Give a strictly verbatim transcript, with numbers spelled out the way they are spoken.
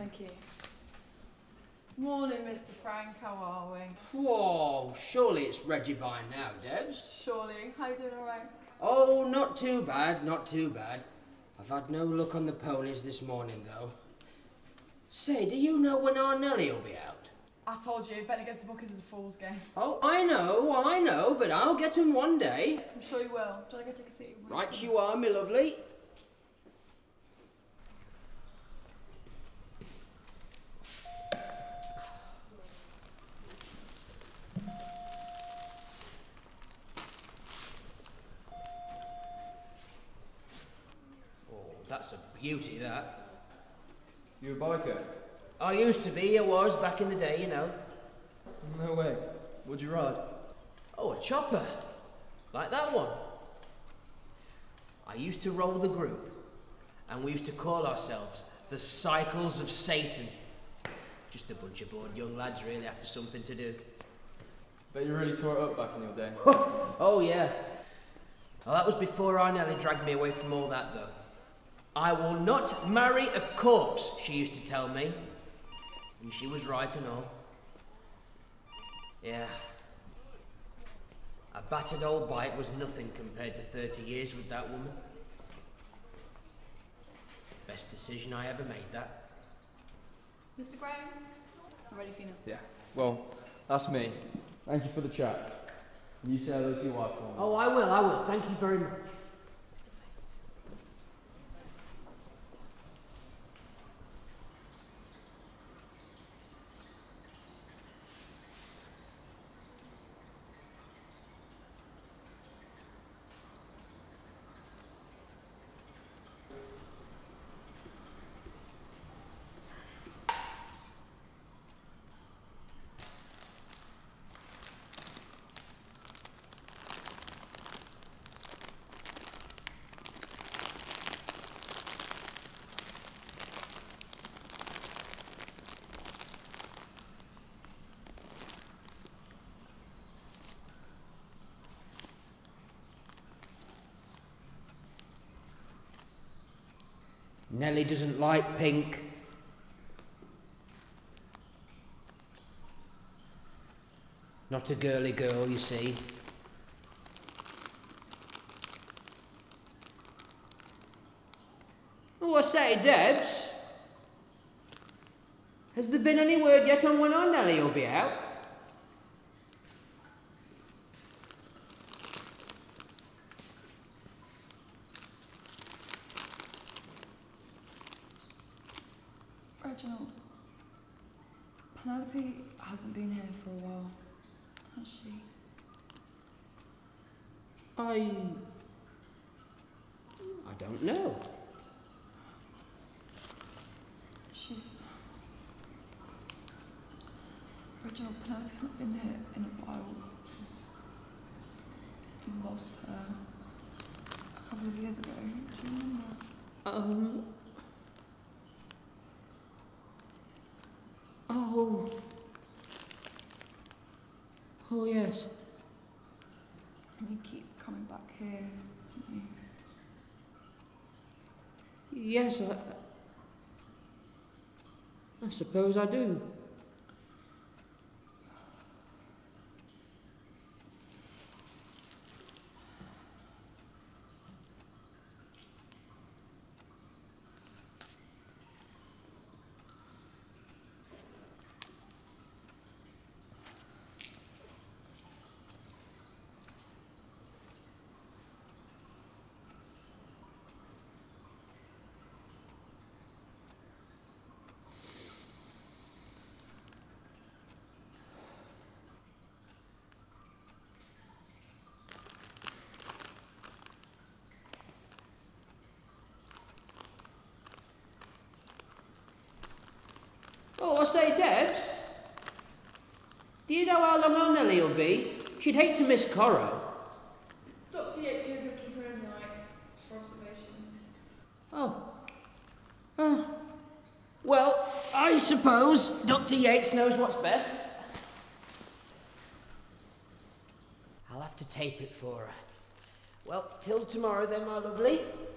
Thank you. Morning, Mister Frank. How are we? Whoa, surely it's Reggie by now, Debs. Surely. How you doing, all right? Oh, not too bad, not too bad. I've had no luck on the ponies this morning, though. Say, do you know when our Nelly will be out? I told you, betting against the bookies is a fool's game. Oh, I know, I know, but I'll get him one day. I'm sure you will. Do you want to go take a seat? Right some... you are, me lovely. That's a beauty, that. You a biker? I used to be, I was, back in the day, you know. No way. What'd you ride? Oh, a chopper. Like that one. I used to roll the group, and we used to call ourselves the Cycles of Satan. Just a bunch of bored young lads, really, after something to do. Bet you really tore it up back in your day. Oh, yeah. Well, that was before our Nelly dragged me away from all that, though. I will not marry a corpse, she used to tell me. And she was right and all. Yeah. A battered old bike was nothing compared to thirty years with that woman. Best decision I ever made, that. Mister Graham, I'm ready for you now. Yeah. Well, that's me. Thank you for the chat. You say hello to your wife for me. Oh, I will, I will. Thank you very much. Nelly doesn't like pink. Not a girly girl, you see. Oh, I say, Debs. Has there been any word yet on when our Nelly will be out? Reginald, Penelope hasn't been here for a while, has she? I... I don't know. She's... Reginald, Penelope's not been here in a while because we lost her a couple of years ago. Do you remember? Um... Oh. Oh, yes. And you keep coming back here, don't you? Yes, I... I suppose I do. Oh, I say, Debs, do you know how long our Nelly will be? She'd hate to miss Corro. Doctor Yates is going to keep her overnight for observation. Oh. Oh. Well, I suppose Doctor Yates knows what's best. I'll have to tape it for her. Well, till tomorrow then, my lovely.